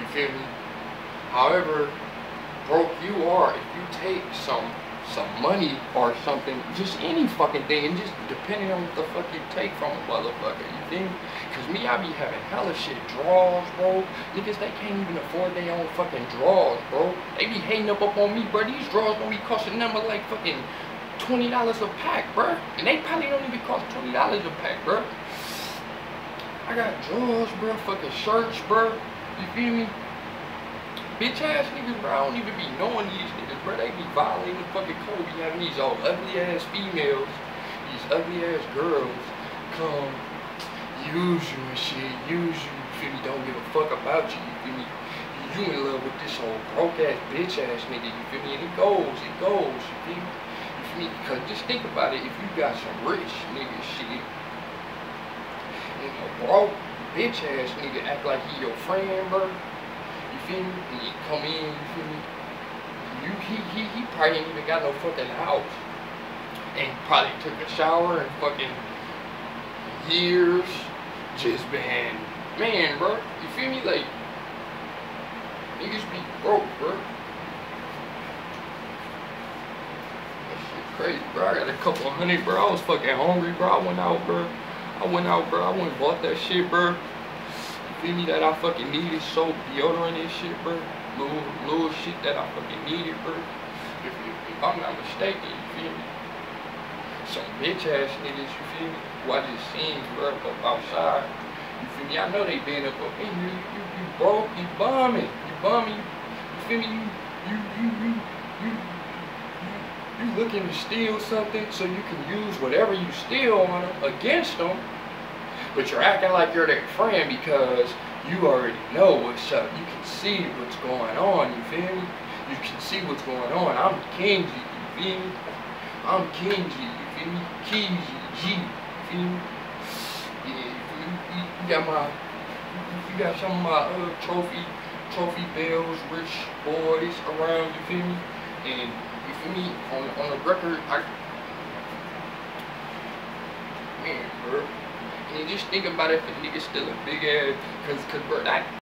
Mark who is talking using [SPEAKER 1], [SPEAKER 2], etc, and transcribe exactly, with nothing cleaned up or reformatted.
[SPEAKER 1] feel me? However broke you are, if you take some some money or something, just any fucking thing, and just depending on what the fuck you take from a motherfucker, you feel me? Cause me, I be having hella shit draws, bro. Niggas, they can't even afford their own fucking draws, bro. They be hating up, up on me, bro. These draws gonna be costing them like fucking twenty dollars a pack, bro. And they probably don't even cost twenty dollars a pack, bro. I got drawers, bro, fucking shirts, bro. You feel me? Bitch ass niggas, bro. I don't even be knowing these niggas, bro. They be violating the fucking code. Be having these old ugly ass females, these ugly ass girls come use you and shit, use you, you feel me? Don't give a fuck about you, you feel me? You in love with this old broke ass bitch ass nigga, you feel me? And it goes, it goes, you feel me? You feel me? Because just think about it, if you got some rich nigga shit, and a broke bitch ass nigga act like he your friend, bro. You feel me? And you come in, you feel me? You, he, he, he probably ain't even got no fucking house. And probably took a shower and fucking years just been, man, bro. You feel me? Like, niggas be broke, bro. That shit crazy, bro. I got a couple of hundred, bro. I was fucking hungry, bro. I went out, bro. I went out, bro. I went and bought that shit, bro. Feel me, that I fucking needed, soap, deodorant and shit, bro. Little, little shit that I fucking needed, bro. If, if, if I'm not mistaken, you feel me? Some bitch ass niggas, you feel me? Who I just seen, bro, up outside. You feel me? I know they been up up in you, you, you broke, you bumming, you bumming, you, you feel me? You, you, you, you, you, you, you looking to steal something so you can use whatever you steal on them against them. But you're acting like you're their friend because you already know what's up. You can see what's going on, you feel me? You can see what's going on. I'm Kenji, you feel me? I'm Kenji, you feel me? Kenji, G, you feel me? Yeah, you, feel me? You, you got my, you, you got some of my uh, trophy, trophy bells, rich boys around, you feel me? And you feel me? On, on the record, I, man, bro. And just think about it, if a nigga still a big ass, cause, cause bro, that